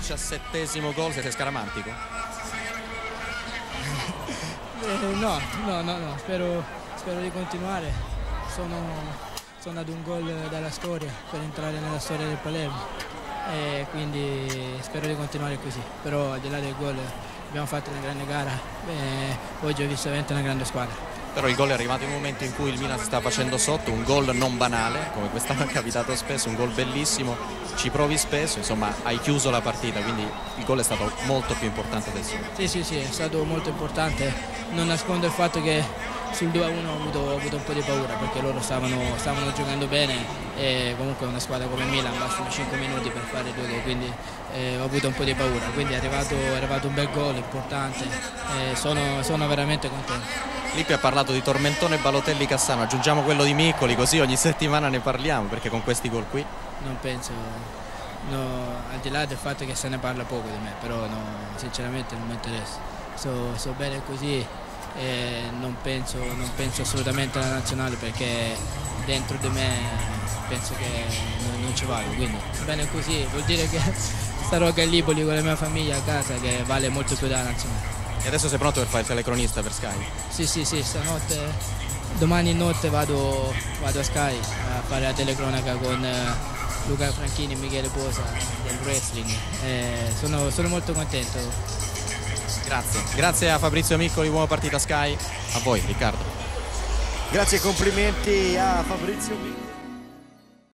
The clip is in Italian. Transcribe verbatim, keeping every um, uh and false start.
diciassettesimo gol, siete scaramantico? Eh, no, no, no, no, spero, spero di continuare. Sono, sono ad un gol dalla storia per entrare nella storia del Palermo e quindi spero di continuare così. Però al di là del gol abbiamo fatto una grande gara e oggi ho visto veramente una grande squadra. Però il gol è arrivato in un momento in cui il Milan si sta facendo sotto, un gol non banale, come quest'anno è capitato spesso, un gol bellissimo, ci provi spesso, insomma hai chiuso la partita, quindi il gol è stato molto più importante del suo. Sì, sì, sì, è stato molto importante, non nascondo il fatto che sul due a uno ho avuto, ho avuto un po' di paura perché loro stavano, stavano giocando bene e comunque una squadra come Milan bastano cinque minuti per fare due gol, quindi eh, ho avuto un po' di paura, quindi è arrivato, è arrivato un bel gol importante e sono, sono veramente contento. Lippi ha parlato di Tormentone, Balotelli, Cassano, aggiungiamo quello di Miccoli così ogni settimana ne parliamo, perché con questi gol qui non penso, no, al di là del fatto che se ne parla poco di me, però no, sinceramente non mi interessa, so, so bene così e non penso, non penso assolutamente alla nazionale perché dentro di me penso che non, non ci vado, quindi bene così, vuol dire che starò a Gallipoli con la mia famiglia a casa che vale molto più della nazionale. E adesso sei pronto per fare il telecronista per Sky? Sì, sì, sì, stanotte, domani notte vado, vado a Sky a fare la telecronaca con Luca Franchini e Michele Posa del wrestling. E sono, sono molto contento. Grazie, grazie a Fabrizio Miccoli, buona partita Sky, a voi Riccardo. Grazie e complimenti a Fabrizio Miccoli.